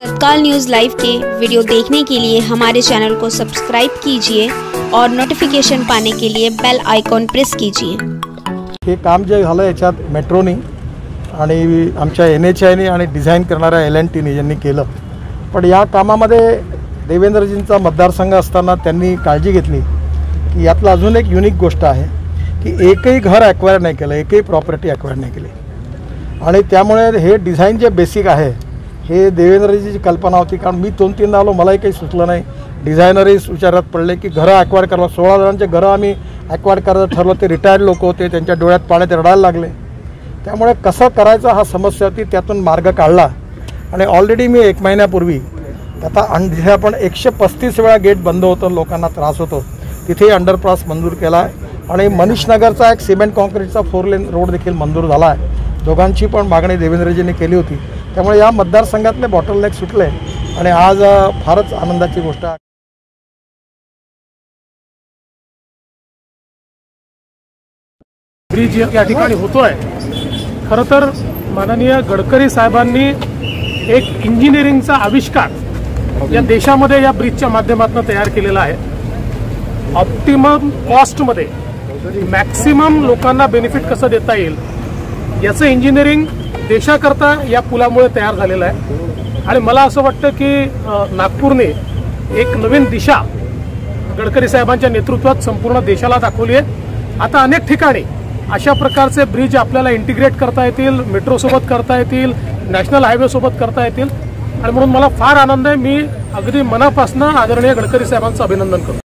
तत्काल news live के video देखने के लिए हमारे चैनल को सब्सक्राइब कीजिए और नोटिफिकेशन पाने के लिए बेल आयकॉन प्रेस कीजिए। हे काम जे झालं याच्यात मेट्रोनी आणि आमच्या NHAIने आणि डिझाईन करणाऱ्या L&Tने यांनी केलं, पण या कामामध्ये देवेंद्रजींचा मतदारसंघ असताना त्यांनी काळजी घेतली की यातला अजून एक युनिक गोष्ट आहे की एकही घर ॲक्वायर नाही केलं, एकही प्रॉपर्टी ॲक्वायर नाही केली आणि त्यामुळे हे डिझाईन जे बेसिक आहे हे देवेंद्रजीची कल्पना होती। कारण मी 2-3दा आलो, मलाही काही सुचलं नाही। डिझायनरही विचारात पडले की घरं ॲक्वायर करावं, 16 जणांचे घरं आम्ही ॲक्वायर करायचं ठरवलं। ते रिटायर्ड लोक होते, त्यांच्या डोळ्यात पाण्यात रडायला लागले। त्यामुळे कसं करायचं हा समस्या होती, त्यातून मार्ग काढला आणि ऑलरेडी मी 1 महिन्यापूर्वी आता जिथे आपण 135 वेळा गेट बंद होतं, लोकांना त्रास होतो, तिथे अंडरपास मंजूर केला आहे आणि मनीष नगरचा एक सिमेंट कॉन्क्रीटचा 4 लेन रोड देखील मंजूर झाला आहे। दोघांची पण मागणी देवेंद्रजींनी केली होती, त्यामुळे या मतदारसंघातले बॉटलनेक सुटले आणि आज फारच आनंदाची गोष्ट आहे। ब्रिज या ठिकाणी होतोय। खरं तर माननीय गडकरी साहेबांनी एक इंजिनिअरिंगचा आविष्कार या देशामध्ये या ब्रिजच्या माध्यमातून तयार केलेला आहे। ऑप्टिमम कॉस्टमध्ये मॅक्सिमम लोकांना बेनिफिट कसं देता येईल याचं इंजिनिअरिंग देशाकरता या पुलामुळे तयार झालेलं आहे आणि मला असं वाटतं की नागपूरने एक नवीन दिशा गडकरी साहेबांच्या नेतृत्वात संपूर्ण देशाला दाखवली आहे। आता अनेक ठिकाणी अशा प्रकारचे ब्रिज आपल्याला इंटिग्रेट करता येतील, मेट्रो सोबत करता येतील, नॅशनल हायवे सोबत करता येतील आणि म्हणून मला फार आनंद आहे। मी अगदी मनापासून आदरणीय गडकरी साहेबांचं अभिनंदन करतो।